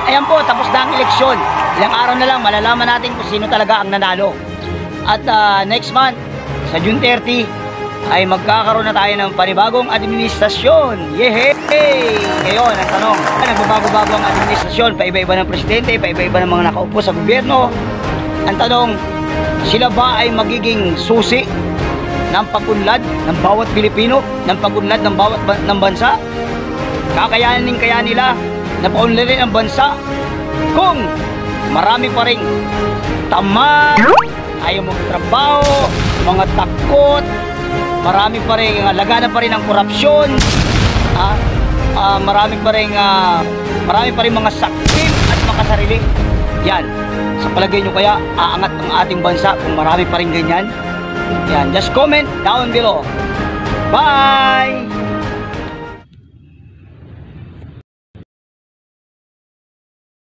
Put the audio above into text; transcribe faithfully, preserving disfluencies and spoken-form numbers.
ayan po, tapos na ang eleksyon. Ilang araw na lang, malalaman natin kung sino talaga ang nanalo. At uh, next month, sa June thirty, ay magkakaroon na tayo ng panibagong administrasyon. Yehey! Ngayon, ang tanong, nagbabago-bago ang administrasyon, paiba-iba ng presidente, paiba-iba ng mga nakaupo sa gobyerno. Ang tanong, sila ba ay magiging susi ng pag-unlad ng bawat Pilipino, ng pag-unlad ng bawat ba ng bansa? Kakayanin kaya nila na paunlarin ang bansa kung marami pa ring tamad, ayaw magtrabaho, mga takot, marami pa rin, uh, lagana pa rin ang korupsyon, ah, uh, marami pa rin, uh, marami pa rin mga saktim at makasarili. Yan, sa palagay nyo kaya aangat ang ating bansa kung marami pa rin ganyan? Yan, just comment down below. Bye!